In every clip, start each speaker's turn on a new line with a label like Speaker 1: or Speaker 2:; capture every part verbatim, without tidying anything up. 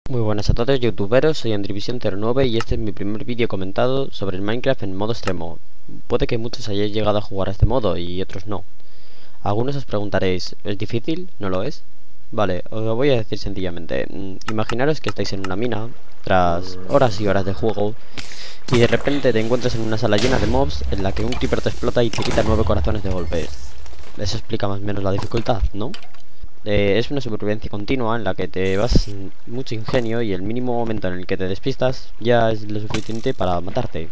Speaker 1: Muy buenas a todos youtuberos, soy Andrivision cero nueve y este es mi primer vídeo comentado sobre el Minecraft en modo extremo. Puede que muchos hayáis llegado a jugar a este modo y otros no. Algunos os preguntaréis, ¿es difícil? ¿No lo es? Vale, os lo voy a decir sencillamente. Imaginaros que estáis en una mina, tras horas y horas de juego, y de repente te encuentras en una sala llena de mobs en la que un creeper te explota y te quita nueve corazones de golpe. Eso explica más o menos la dificultad, ¿no? Eh, es una supervivencia continua en la que te vas sin mucho ingenio y el mínimo momento en el que te despistas ya es lo suficiente para matarte.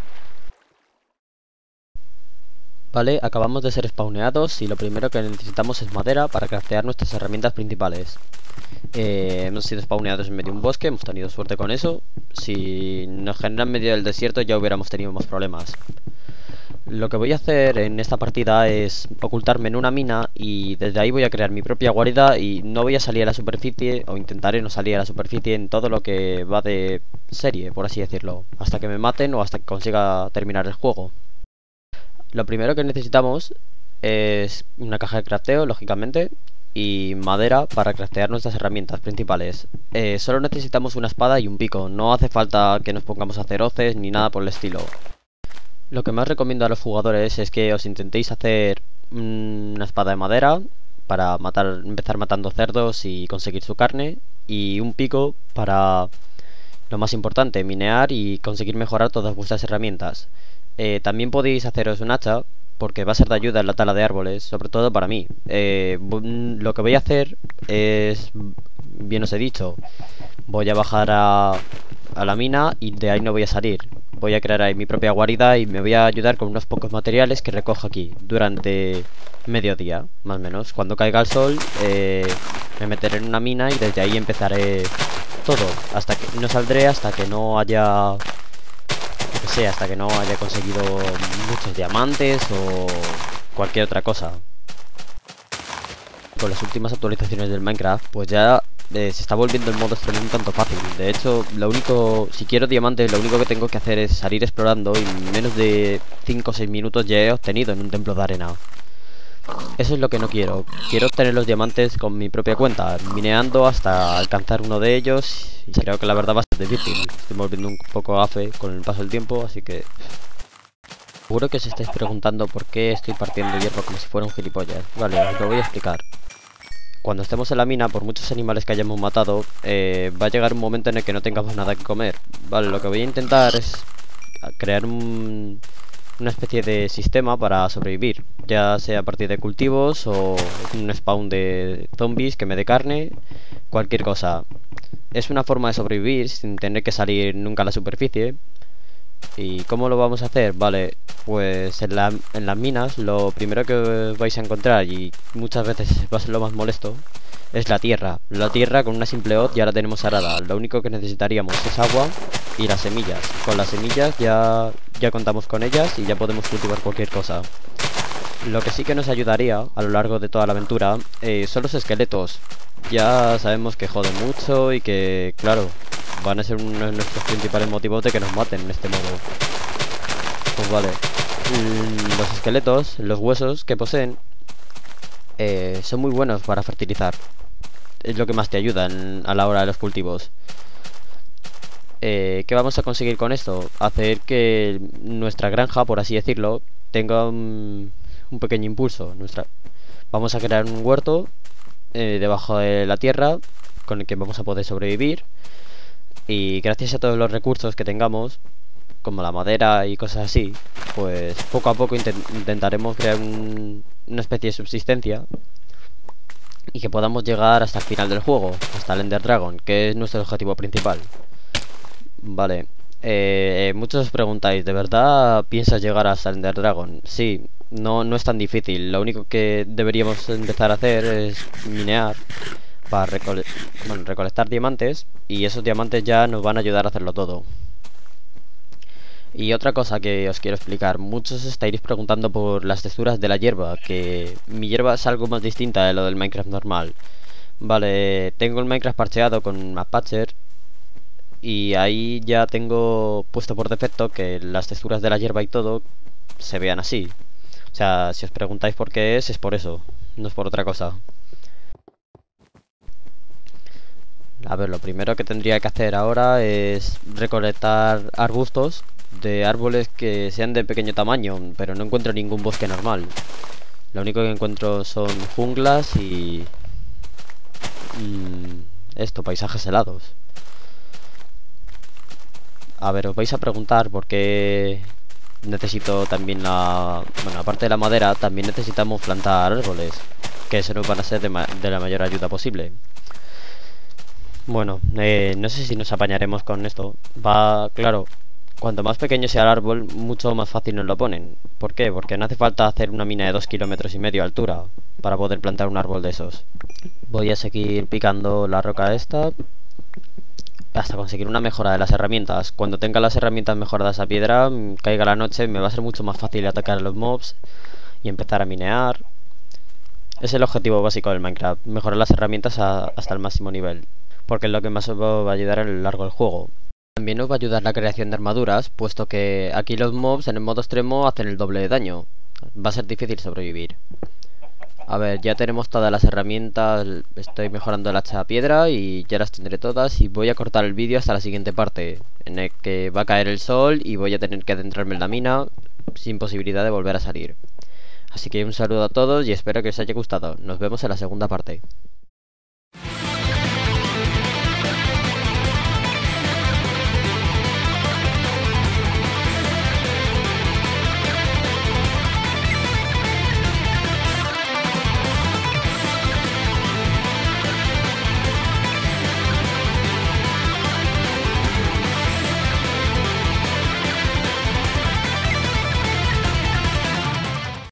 Speaker 1: Vale, acabamos de ser spawneados y lo primero que necesitamos es madera para craftear nuestras herramientas principales. Eh, hemos sido spawneados en medio de un bosque, hemos tenido suerte con eso. Si nos generan en medio del desierto ya hubiéramos tenido más problemas. Lo que voy a hacer en esta partida es ocultarme en una mina y desde ahí voy a crear mi propia guarida y no voy a salir a la superficie, o intentaré no salir a la superficie en todo lo que va de serie, por así decirlo, hasta que me maten o hasta que consiga terminar el juego. Lo primero que necesitamos es una caja de crafteo, lógicamente, y madera para craftear nuestras herramientas principales. Eh, solo necesitamos una espada y un pico, no hace falta que nos pongamos a hacer hoces ni nada por el estilo. Lo que más recomiendo a los jugadores es que os intentéis hacer una espada de madera para matar, empezar matando cerdos y conseguir su carne, y un pico para, lo más importante, minear y conseguir mejorar todas vuestras herramientas. Eh, también podéis haceros un hacha, porque va a ser de ayuda en la tala de árboles, sobre todo para mí. Eh, lo que voy a hacer es, bien os he dicho, voy a bajar a, a la mina y de ahí no voy a salir. Voy a crear ahí mi propia guarida y me voy a ayudar con unos pocos materiales que recojo aquí durante mediodía, más o menos. Cuando caiga el sol eh, me meteré en una mina y desde ahí empezaré todo. Hasta que no saldré hasta que no haya, lo que sea, hasta que no haya conseguido muchos diamantes o cualquier otra cosa. Con las últimas actualizaciones del Minecraft, pues ya eh, se está volviendo el modo extremo un tanto fácil. De hecho, lo único, si quiero diamantes, lo único que tengo que hacer es salir explorando y en menos de cinco o seis minutos ya he obtenido en un templo de arena. Eso es lo que no quiero. Quiero obtener los diamantes con mi propia cuenta, mineando hasta alcanzar uno de ellos, y creo que la verdad va a ser difícil. Estoy volviendo un poco gafe con el paso del tiempo, así que... Seguro que os estáis preguntando por qué estoy partiendo hierro como si fuera un gilipollas. Vale, os lo voy a explicar. Cuando estemos en la mina, por muchos animales que hayamos matado, eh, va a llegar un momento en el que no tengamos nada que comer. Vale, lo que voy a intentar es crear un, una especie de sistema para sobrevivir, ya sea a partir de cultivos o un spawn de zombies que me dé carne, cualquier cosa. Es una forma de sobrevivir sin tener que salir nunca a la superficie. ¿Y cómo lo vamos a hacer? Vale, pues en, la, en las minas lo primero que vais a encontrar, y muchas veces va a ser lo más molesto, es la tierra. La tierra con una simple hoz ya la tenemos arada. Lo único que necesitaríamos es agua y las semillas. Con las semillas ya, ya contamos con ellas y ya podemos cultivar cualquier cosa. Lo que sí que nos ayudaría a lo largo de toda la aventura eh, son los esqueletos. Ya sabemos que joden mucho y que, claro, van a ser uno de nuestros principales motivos de que nos maten en este modo. Pues vale, mm, los esqueletos, los huesos que poseen, eh, son muy buenos para fertilizar. Es lo que más te ayuda en, a la hora de los cultivos. eh, ¿Qué vamos a conseguir con esto? Hacer que nuestra granja, por así decirlo, tenga un, un pequeño impulso. Nuestra... Vamos a crear un huerto eh, debajo de la tierra con el que vamos a poder sobrevivir. Y gracias a todos los recursos que tengamos, como la madera y cosas así, pues poco a poco intent intentaremos crear un, una especie de subsistencia y que podamos llegar hasta el final del juego, hasta el Ender Dragon, que es nuestro objetivo principal. Vale, eh, muchos os preguntáis, ¿de verdad piensas llegar hasta el Ender Dragon? Sí, no, no es tan difícil. Lo único que deberíamos empezar a hacer es minear para recole bueno, recolectar diamantes, y esos diamantes ya nos van a ayudar a hacerlo todo. Y otra cosa que os quiero explicar, muchos estaréis preguntando por las texturas de la hierba, que mi hierba es algo más distinta de lo del Minecraft normal. Vale, tengo el Minecraft parcheado con Mapatcher y ahí ya tengo puesto por defecto que las texturas de la hierba y todo se vean así. O sea, si os preguntáis por qué es, es por eso, no es por otra cosa. A ver, lo primero que tendría que hacer ahora es recolectar arbustos de árboles que sean de pequeño tamaño, pero no encuentro ningún bosque normal. Lo único que encuentro son junglas y... mm, esto, paisajes helados. A ver, os vais a preguntar por qué necesito también la... Bueno, aparte de la madera, también necesitamos plantar árboles, que eso nos van a ser de, ma de la mayor ayuda posible. Bueno, eh, no sé si nos apañaremos con esto. Va, claro, cuanto más pequeño sea el árbol, mucho más fácil nos lo ponen. ¿Por qué? Porque no hace falta hacer una mina de dos kilómetros y medio de altura para poder plantar un árbol de esos. Voy a seguir picando la roca esta hasta conseguir una mejora de las herramientas. Cuando tenga las herramientas mejoradas a piedra, caiga la noche, me va a ser mucho más fácil atacar a los mobs y empezar a minear. Es el objetivo básico del Minecraft, mejorar las herramientas a, hasta el máximo nivel, porque es lo que más os va a ayudar a lo largo del juego. También os va a ayudar la creación de armaduras, puesto que aquí los mobs en el modo extremo hacen el doble de daño. Va a ser difícil sobrevivir. A ver, ya tenemos todas las herramientas, estoy mejorando el hacha a piedra y ya las tendré todas, y voy a cortar el vídeo hasta la siguiente parte, en el que va a caer el sol y voy a tener que adentrarme en la mina sin posibilidad de volver a salir. Así que un saludo a todos y espero que os haya gustado. Nos vemos en la segunda parte.